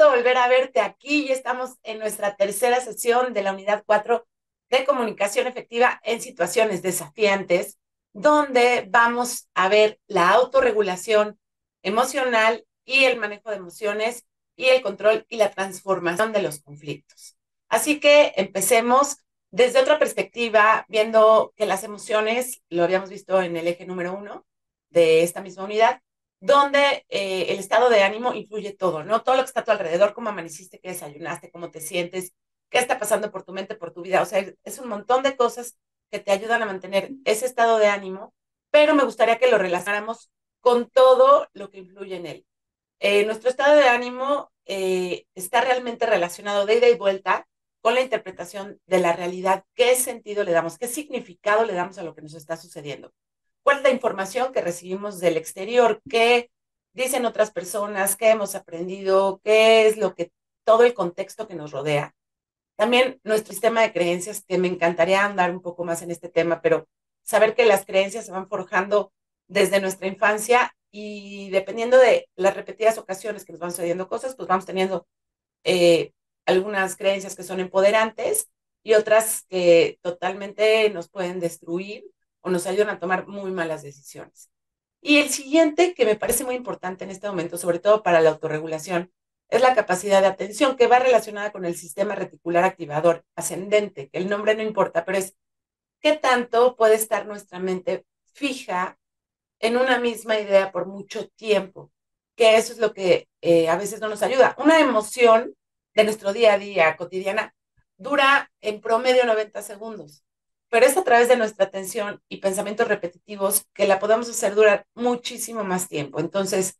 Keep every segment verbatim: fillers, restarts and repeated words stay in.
gusto volver a verte aquí. Ya estamos en nuestra tercera sesión de la unidad cuatro de comunicación efectiva en situaciones desafiantes, donde vamos a ver la autorregulación emocional y el manejo de emociones y el control y la transformación de los conflictos. Así que empecemos desde otra perspectiva, viendo que las emociones, lo habíamos visto en el eje número uno de esta misma unidad, donde eh, el estado de ánimo influye todo, ¿no? Todo lo que está a tu alrededor, cómo amaneciste, qué desayunaste, cómo te sientes, qué está pasando por tu mente, por tu vida. O sea, es un montón de cosas que te ayudan a mantener ese estado de ánimo, pero me gustaría que lo relacionáramos con todo lo que influye en él. Eh, nuestro estado de ánimo eh, está realmente relacionado de ida y vuelta con la interpretación de la realidad. ¿Qué sentido le damos? ¿Qué significado le damos a lo que nos está sucediendo? ¿Cuál es la información que recibimos del exterior? ¿Qué dicen otras personas? ¿Qué hemos aprendido? ¿Qué es lo que, todo el contexto que nos rodea? También nuestro sistema de creencias, que me encantaría andar un poco más en este tema, pero saber que las creencias se van forjando desde nuestra infancia y dependiendo de las repetidas ocasiones que nos van sucediendo cosas, pues vamos teniendo eh, algunas creencias que son empoderantes y otras que totalmente nos pueden destruir o nos ayudan a tomar muy malas decisiones. Y el siguiente, que me parece muy importante en este momento, sobre todo para la autorregulación, es la capacidad de atención, que va relacionada con el sistema reticular activador ascendente, que el nombre no importa, pero es qué tanto puede estar nuestra mente fija en una misma idea por mucho tiempo, que eso es lo que eh, a veces no nos ayuda. Una emoción de nuestro día a día cotidiana dura en promedio noventa segundos, pero es a través de nuestra atención y pensamientos repetitivos que la podemos hacer durar muchísimo más tiempo. Entonces,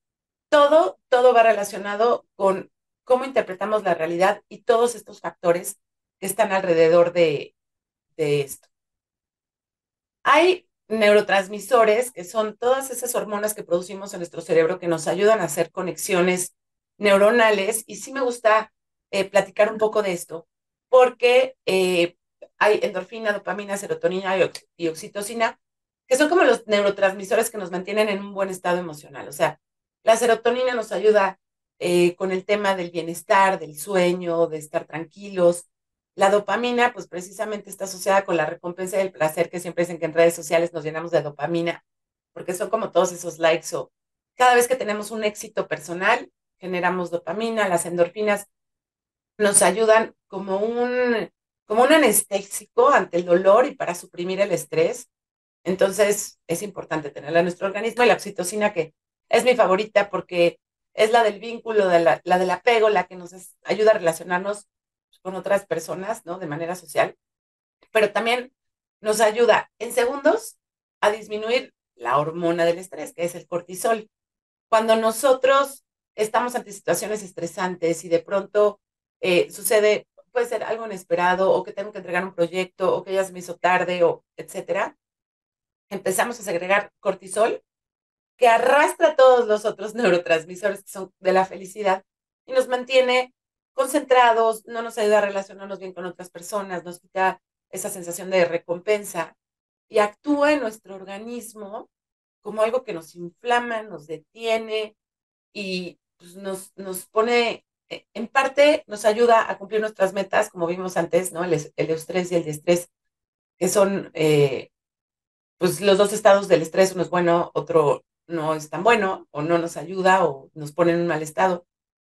todo, todo va relacionado con cómo interpretamos la realidad y todos estos factores que están alrededor de, de esto. Hay neurotransmisores, que son todas esas hormonas que producimos en nuestro cerebro que nos ayudan a hacer conexiones neuronales. Y sí me gusta eh, platicar un poco de esto, porque eh, hay endorfina, dopamina, serotonina y, ox y oxitocina, que son como los neurotransmisores que nos mantienen en un buen estado emocional. O sea, la serotonina nos ayuda eh, con el tema del bienestar, del sueño, de estar tranquilos. La dopamina, pues precisamente está asociada con la recompensa del placer, que siempre dicen que en redes sociales nos llenamos de dopamina, porque son como todos esos likes o cada vez que tenemos un éxito personal, generamos dopamina. Las endorfinas nos ayudan como un, como un anestésico ante el dolor y para suprimir el estrés. Entonces es importante tenerla en nuestro organismo. Y la oxitocina, que es mi favorita porque es la del vínculo, de la, la del apego, la que nos es, ayuda a relacionarnos con otras personas, ¿no? De manera social, pero también nos ayuda en segundos a disminuir la hormona del estrés, que es el cortisol. Cuando nosotros estamos ante situaciones estresantes y de pronto eh, sucede, puede ser algo inesperado o que tengo que entregar un proyecto o que ya se me hizo tarde o etcétera, empezamos a segregar cortisol que arrastra todos los otros neurotransmisores que son de la felicidad y nos mantiene concentrados, no nos ayuda a relacionarnos bien con otras personas, nos quita esa sensación de recompensa y actúa en nuestro organismo como algo que nos inflama, nos detiene y pues, nos, nos pone, eh, en parte nos ayuda a cumplir nuestras metas, como vimos antes, ¿no? El, el estrés y el estrés, que son eh, pues los dos estados del estrés, uno es bueno, otro no es tan bueno, o no nos ayuda, o nos pone en un mal estado.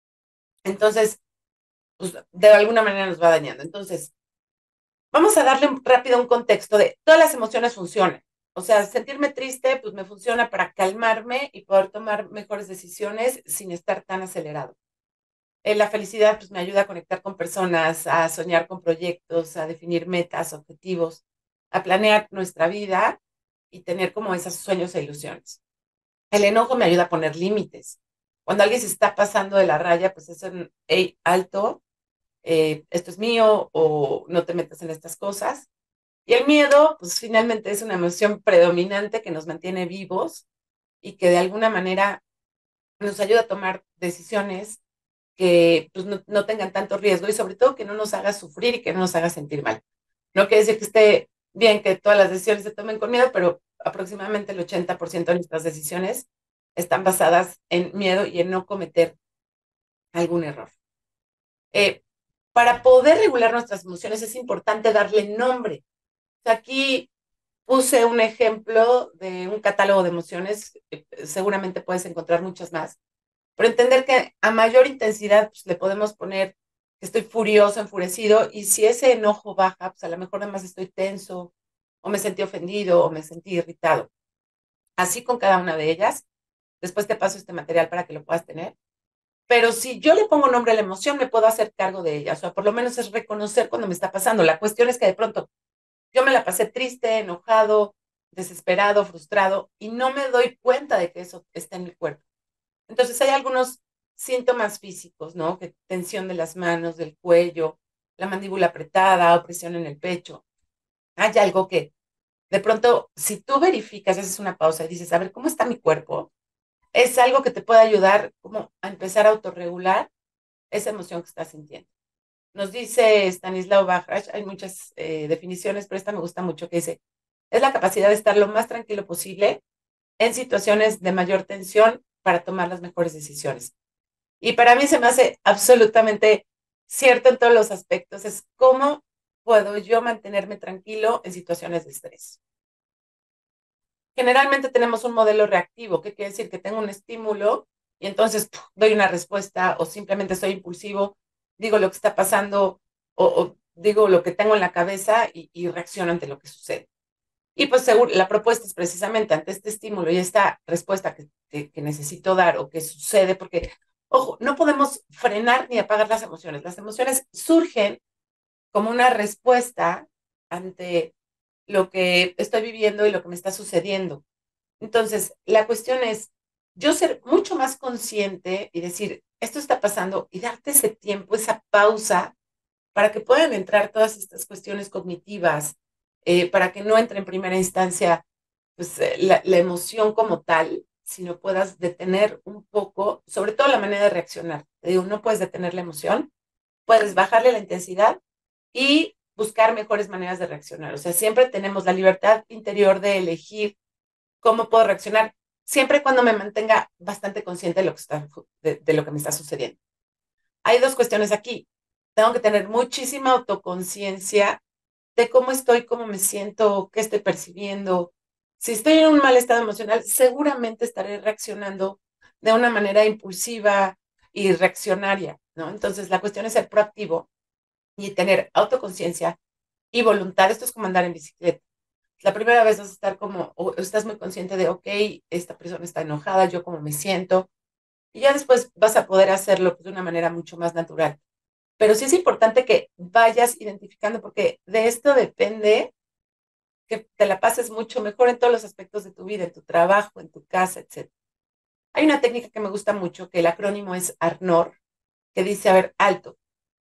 Entonces, pues de alguna manera nos va dañando. Entonces, vamos a darle rápido un contexto de todas las emociones funcionan. O sea, sentirme triste, pues me funciona para calmarme y poder tomar mejores decisiones sin estar tan acelerado. Eh, la felicidad, pues me ayuda a conectar con personas, a soñar con proyectos, a definir metas, objetivos, a planear nuestra vida y tener como esos sueños e ilusiones. El enojo me ayuda a poner límites. Cuando alguien se está pasando de la raya, pues es un, hey, alto, eh, esto es mío o no te metas en estas cosas. Y el miedo, pues finalmente es una emoción predominante que nos mantiene vivos y que de alguna manera nos ayuda a tomar decisiones que pues, no, no tengan tanto riesgo y sobre todo que no nos haga sufrir y que no nos haga sentir mal. No quiere decir que esté bien que todas las decisiones se tomen con miedo, pero aproximadamente el ochenta por ciento de nuestras decisiones están basadas en miedo y en no cometer algún error. Eh, para poder regular nuestras emociones es importante darle nombre. O sea, aquí puse un ejemplo de un catálogo de emociones, eh, seguramente puedes encontrar muchas más, pero entender que a mayor intensidad pues, le podemos poner que estoy furioso, enfurecido, y si ese enojo baja, pues a lo mejor nada más estoy tenso, o me sentí ofendido, o me sentí irritado. Así con cada una de ellas. Después te paso este material para que lo puedas tener. Pero si yo le pongo nombre a la emoción, me puedo hacer cargo de ella. O sea, por lo menos es reconocer cuando me está pasando. La cuestión es que de pronto yo me la pasé triste, enojado, desesperado, frustrado, y no me doy cuenta de que eso está en mi cuerpo. Entonces hay algunos síntomas físicos, ¿no? Que tensión de las manos, del cuello, la mandíbula apretada, opresión en el pecho. Hay algo que de pronto, si tú verificas, haces una pausa y dices, a ver, ¿cómo está mi cuerpo? Es algo que te puede ayudar como a empezar a autorregular esa emoción que estás sintiendo. Nos dice Stanislaw Bajrach, hay muchas eh, definiciones, pero esta me gusta mucho, que dice, es la capacidad de estar lo más tranquilo posible en situaciones de mayor tensión para tomar las mejores decisiones. Y para mí se me hace absolutamente cierto en todos los aspectos, es cómo puedo yo mantenerme tranquilo en situaciones de estrés. Generalmente tenemos un modelo reactivo, que quiere decir que tengo un estímulo y entonces ¡puf! Doy una respuesta o simplemente soy impulsivo, digo lo que está pasando o, o digo lo que tengo en la cabeza y, y reacciono ante lo que sucede. Y pues seguro, la propuesta es precisamente ante este estímulo y esta respuesta que, que, que necesito dar o que sucede, porque, ojo, no podemos frenar ni apagar las emociones. Las emociones surgen como una respuesta ante lo que estoy viviendo y lo que me está sucediendo. Entonces, la cuestión es yo ser mucho más consciente y decir, esto está pasando y darte ese tiempo, esa pausa, para que puedan entrar todas estas cuestiones cognitivas, eh, para que no entre en primera instancia pues, eh, la, la emoción como tal, sino puedas detener un poco, sobre todo la manera de reaccionar. Te digo, no puedes detener la emoción, puedes bajarle la intensidad y buscar mejores maneras de reaccionar. O sea, siempre tenemos la libertad interior de elegir cómo puedo reaccionar, siempre y cuando me mantenga bastante consciente de lo que está, de, de lo que me está sucediendo. Hay dos cuestiones aquí. Tengo que tener muchísima autoconciencia de cómo estoy, cómo me siento, qué estoy percibiendo. Si estoy en un mal estado emocional, seguramente estaré reaccionando de una manera impulsiva y reaccionaria, ¿no? Entonces, la cuestión es ser proactivo y tener autoconciencia y voluntad. Esto es como andar en bicicleta. La primera vez vas a estar como, o estás muy consciente de, ok, esta persona está enojada, yo cómo me siento, y ya después vas a poder hacerlo pues, de una manera mucho más natural. Pero sí es importante que vayas identificando, porque de esto depende que te la pases mucho mejor en todos los aspectos de tu vida, en tu trabajo, en tu casa, etcétera. Hay una técnica que me gusta mucho, que el acrónimo es ARNOR, que dice, a ver, alto.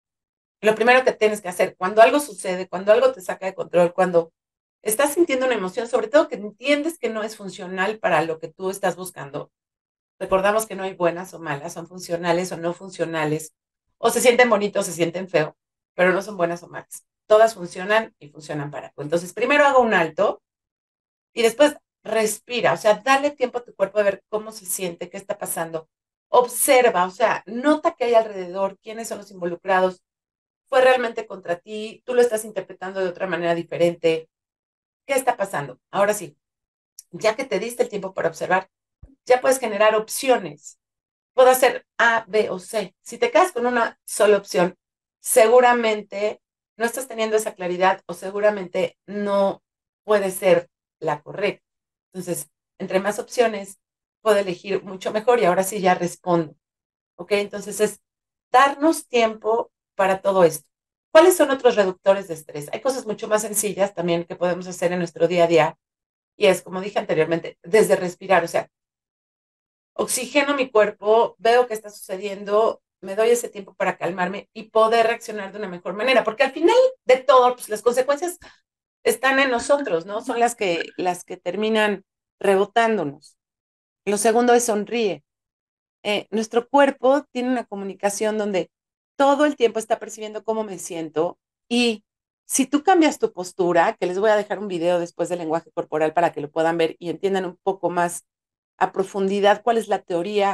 Lo primero que tienes que hacer, cuando algo sucede, cuando algo te saca de control, cuando estás sintiendo una emoción, sobre todo que entiendes que no es funcional para lo que tú estás buscando. Recordamos que no hay buenas o malas, son funcionales o no funcionales, o se sienten bonitos o se sienten feo, pero no son buenas o malas. Todas funcionan y funcionan para algo. Entonces, primero hago un alto y después respira, o sea, dale tiempo a tu cuerpo de ver cómo se siente, qué está pasando. Observa, o sea, nota qué hay alrededor, quiénes son los involucrados, fue realmente contra ti, tú lo estás interpretando de otra manera diferente. ¿Qué está pasando? Ahora sí, ya que te diste el tiempo para observar, ya puedes generar opciones. Puedo hacer A, B o C. Si te quedas con una sola opción, seguramente no estás teniendo esa claridad o seguramente no puede ser la correcta. Entonces, entre más opciones, puedo elegir mucho mejor y ahora sí ya respondo. ¿Ok? Entonces es darnos tiempo para todo esto. ¿Cuáles son otros reductores de estrés? Hay cosas mucho más sencillas también que podemos hacer en nuestro día a día y es, como dije anteriormente, desde respirar, o sea, oxigeno mi cuerpo, veo qué está sucediendo, me doy ese tiempo para calmarme y poder reaccionar de una mejor manera, porque al final de todo, pues las consecuencias están en nosotros, ¿no? Son las que, las que terminan rebotándonos. Lo segundo es sonríe. Eh, nuestro cuerpo tiene una comunicación donde todo el tiempo está percibiendo cómo me siento y si tú cambias tu postura, que les voy a dejar un video después del lenguaje corporal para que lo puedan ver y entiendan un poco más a profundidad cuál es la teoría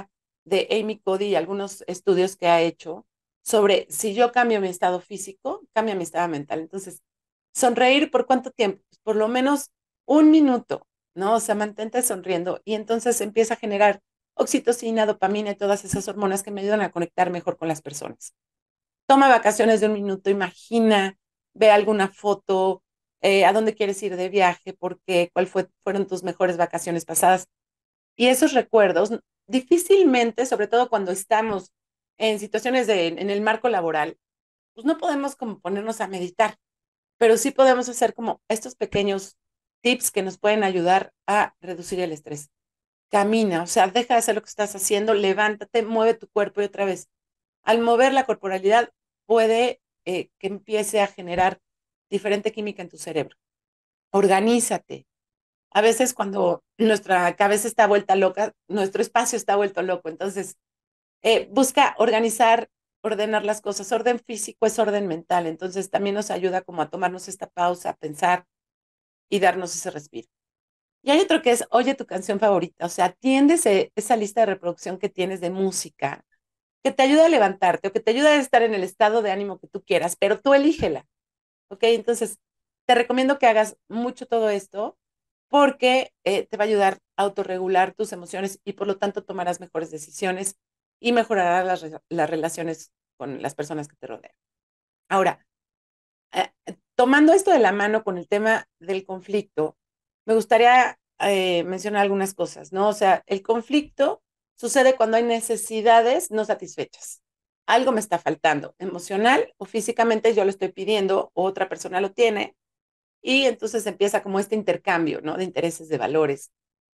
de Amy Cuddy y algunos estudios que ha hecho sobre si yo cambio mi estado físico, cambia mi estado mental. Entonces, sonreír por cuánto tiempo, pues por lo menos un minuto, ¿no? O sea, mantente sonriendo y entonces empieza a generar oxitocina, dopamina y todas esas hormonas que me ayudan a conectar mejor con las personas. Toma vacaciones de un minuto, imagina, ve alguna foto, eh, a dónde quieres ir de viaje, por qué, cuál fue, fueron tus mejores vacaciones pasadas. Y esos recuerdos, difícilmente, sobre todo cuando estamos en situaciones de, en el marco laboral, pues no podemos como ponernos a meditar, pero sí podemos hacer como estos pequeños tips que nos pueden ayudar a reducir el estrés. Camina, o sea, deja de hacer lo que estás haciendo, levántate, mueve tu cuerpo y otra vez. Al mover la corporalidad puede eh, que empiece a generar diferente química en tu cerebro. Organízate. A veces cuando nuestra cabeza está vuelta loca, nuestro espacio está vuelto loco. Entonces, eh, busca organizar, ordenar las cosas. Orden físico es orden mental. Entonces, también nos ayuda como a tomarnos esta pausa, a pensar y darnos ese respiro. Y hay otro que es, oye tu canción favorita. O sea, atiende ese, esa lista de reproducción que tienes de música que te ayuda a levantarte o que te ayuda a estar en el estado de ánimo que tú quieras, pero tú elígela, ¿ok? Entonces, te recomiendo que hagas mucho todo esto porque eh, te va a ayudar a autorregular tus emociones y por lo tanto tomarás mejores decisiones y mejorarás las, re- las relaciones con las personas que te rodean. Ahora, eh, tomando esto de la mano con el tema del conflicto, me gustaría eh, mencionar algunas cosas, ¿no? O sea, el conflicto sucede cuando hay necesidades no satisfechas. Algo me está faltando, emocional o físicamente yo lo estoy pidiendo, o otra persona lo tiene, y entonces empieza como este intercambio, ¿no? De intereses, de valores.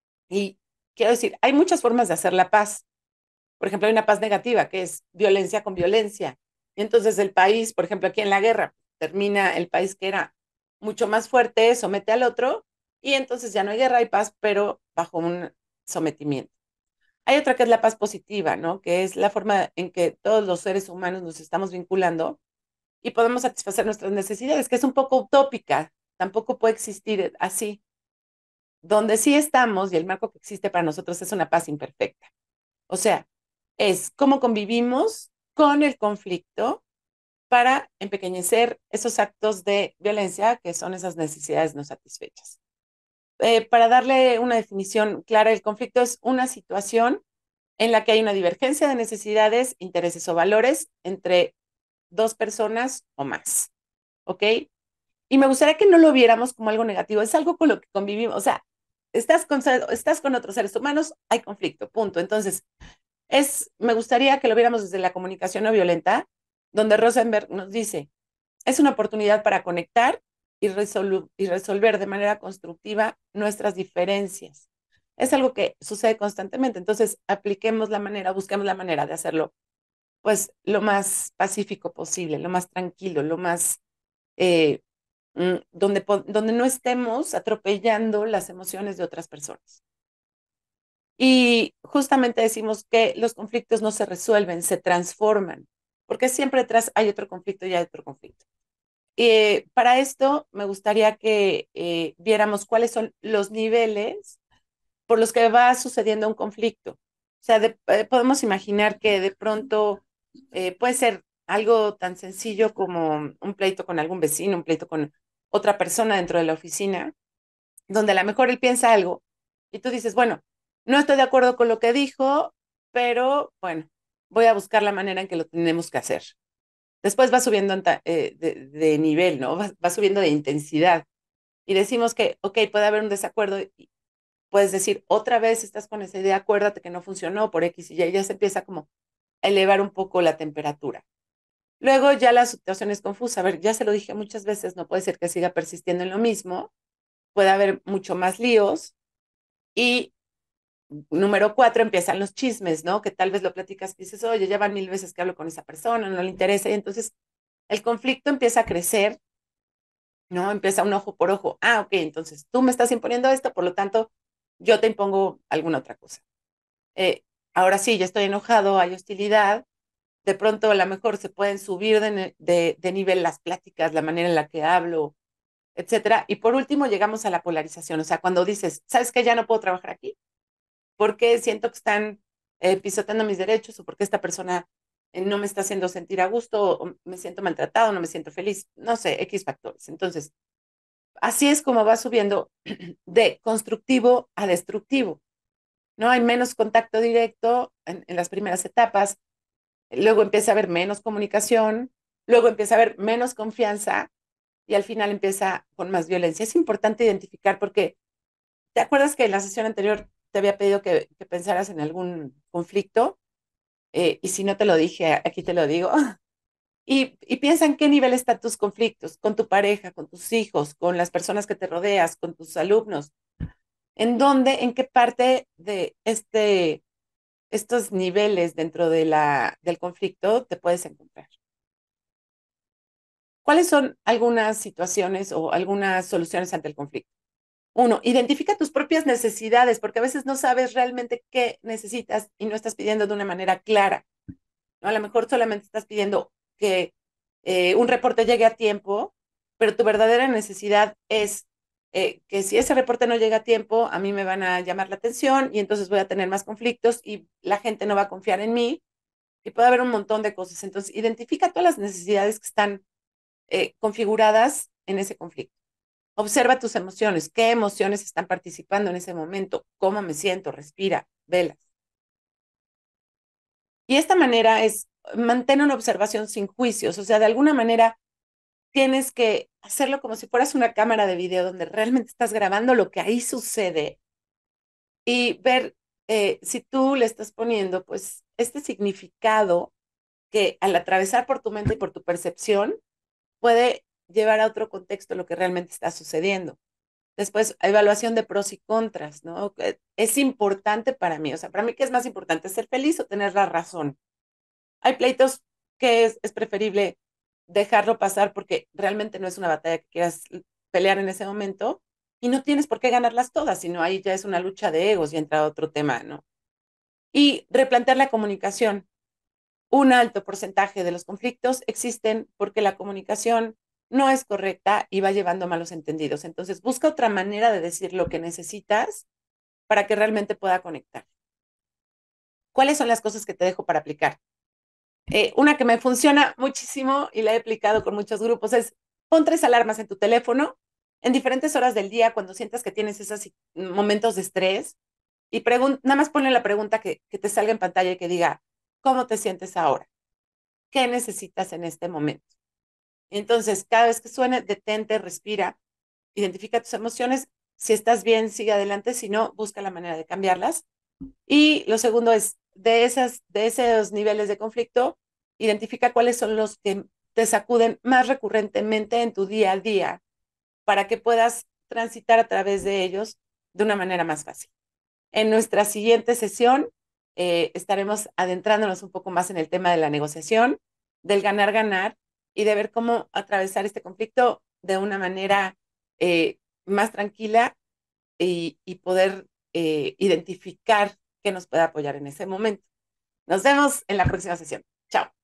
Y quiero decir, hay muchas formas de hacer la paz. Por ejemplo, hay una paz negativa, que es violencia con violencia. Y entonces el país, por ejemplo, aquí en la guerra, termina el país que era mucho más fuerte, somete al otro, y entonces ya no hay guerra, hay paz, pero bajo un sometimiento. Hay otra que es la paz positiva, ¿no? Que es la forma en que todos los seres humanos nos estamos vinculando y podemos satisfacer nuestras necesidades, que es un poco utópica, tampoco puede existir así. Donde sí estamos y el marco que existe para nosotros es una paz imperfecta. O sea, es cómo convivimos con el conflicto para empequeñecer esos actos de violencia que son esas necesidades no satisfechas. Eh, para darle una definición clara, el conflicto es una situación en la que hay una divergencia de necesidades, intereses o valores entre dos personas o más. ¿Ok? Y me gustaría que no lo viéramos como algo negativo, es algo con lo que convivimos. O sea, estás con, estás con otros seres humanos, hay conflicto, punto. Entonces, es, me gustaría que lo viéramos desde la comunicación no violenta, donde Rosenberg nos dice, es una oportunidad para conectar y, resolu y resolver de manera constructiva nuestras diferencias. Es algo que sucede constantemente, entonces apliquemos la manera, busquemos la manera de hacerlo, pues lo más pacífico posible, lo más tranquilo, lo más, eh, mm, donde, donde no estemos atropellando las emociones de otras personas. Y justamente decimos que los conflictos no se resuelven, se transforman, porque siempre detrás hay otro conflicto y hay otro conflicto. Eh, para esto me gustaría que eh, viéramos cuáles son los niveles por los que va sucediendo un conflicto. O sea, de, eh, podemos imaginar que de pronto eh, puede ser algo tan sencillo como un pleito con algún vecino, un pleito con otra persona dentro de la oficina, donde a lo mejor él piensa algo y tú dices, bueno, no estoy de acuerdo con lo que dijo, pero bueno, voy a buscar la manera en que lo tenemos que hacer. Después va subiendo eh, de, de, nivel, ¿no? Va, va, subiendo de intensidad. Y decimos que, ok, puede haber un desacuerdo y puedes decir, otra vez estás con esa idea, acuérdate que no funcionó por X y Y, ya se empieza como a elevar un poco la temperatura. Luego ya la situación es confusa. A ver, ya se lo dije muchas veces, no puede ser que siga persistiendo en lo mismo, puede haber mucho más líos. Y número cuatro, empiezan los chismes, ¿no? Que tal vez lo platicas y dices, oye, ya van mil veces que hablo con esa persona, no le interesa. Y entonces el conflicto empieza a crecer, ¿no? Empieza un ojo por ojo. Ah, ok, entonces tú me estás imponiendo esto, por lo tanto, yo te impongo alguna otra cosa. Eh, ahora sí, ya estoy enojado, hay hostilidad. De pronto a lo mejor se pueden subir de, de, de nivel las pláticas, la manera en la que hablo, etcétera. Y por último llegamos a la polarización. O sea, cuando dices, ¿sabes qué? Ya no puedo trabajar aquí porque siento que están eh, pisoteando mis derechos o por qué esta persona eh, no me está haciendo sentir a gusto o me siento maltratado, no me siento feliz, no sé, X factores. Entonces, así es como va subiendo de constructivo a destructivo, ¿no? Hay menos contacto directo en, en las primeras etapas, luego empieza a haber menos comunicación, luego empieza a haber menos confianza y al final empieza con más violencia. Es importante identificar porque, ¿te acuerdas que en la sesión anterior te había pedido que, que pensaras en algún conflicto? Eh, y si no te lo dije, aquí te lo digo. Y, y piensa en qué nivel están tus conflictos con tu pareja, con tus hijos, con las personas que te rodeas, con tus alumnos. ¿En dónde, en qué parte de este, estos niveles dentro de la, del conflicto te puedes encontrar? ¿Cuáles son algunas situaciones o algunas soluciones ante el conflicto? Uno, identifica tus propias necesidades, porque a veces no sabes realmente qué necesitas y no estás pidiendo de una manera clara, ¿no? A lo mejor solamente estás pidiendo que eh, un reporte llegue a tiempo, pero tu verdadera necesidad es eh, que si ese reporte no llega a tiempo, a mí me van a llamar la atención y entonces voy a tener más conflictos y la gente no va a confiar en mí y puede haber un montón de cosas. Entonces, identifica todas las necesidades que están eh, configuradas en ese conflicto. Observa tus emociones, qué emociones están participando en ese momento, cómo me siento, respira, velas. Y esta manera es, mantén una observación sin juicios, o sea, de alguna manera tienes que hacerlo como si fueras una cámara de video donde realmente estás grabando lo que ahí sucede y ver eh, si tú le estás poniendo pues este significado que al atravesar por tu mente y por tu percepción puede llevar a otro contexto lo que realmente está sucediendo. Después, evaluación de pros y contras, ¿no? Es importante para mí, o sea, para mí, ¿qué es más importante? ¿Ser feliz o tener la razón? Hay pleitos que es, es preferible dejarlo pasar porque realmente no es una batalla que quieras pelear en ese momento y no tienes por qué ganarlas todas, sino ahí ya es una lucha de egos y entra otro tema, ¿no? Y replantear la comunicación. Un alto porcentaje de los conflictos existen porque la comunicación no es correcta y va llevando a malos entendidos. Entonces, busca otra manera de decir lo que necesitas para que realmente pueda conectar. ¿Cuáles son las cosas que te dejo para aplicar? Eh, una que me funciona muchísimo y la he aplicado con muchos grupos es pon tres alarmas en tu teléfono en diferentes horas del día cuando sientas que tienes esos momentos de estrés y nada más ponle la pregunta que, que te salga en pantalla y que diga, ¿cómo te sientes ahora? ¿Qué necesitas en este momento? Entonces, cada vez que suene, detente, respira, identifica tus emociones. Si estás bien, sigue adelante. Si no, busca la manera de cambiarlas. Y lo segundo es, de, esas, de esos niveles de conflicto, identifica cuáles son los que te sacuden más recurrentemente en tu día a día para que puedas transitar a través de ellos de una manera más fácil. En nuestra siguiente sesión eh, estaremos adentrándonos un poco más en el tema de la negociación, del ganar-ganar y de ver cómo atravesar este conflicto de una manera eh, más tranquila y, y poder eh, identificar qué nos puede apoyar en ese momento. Nos vemos en la próxima sesión. Chao.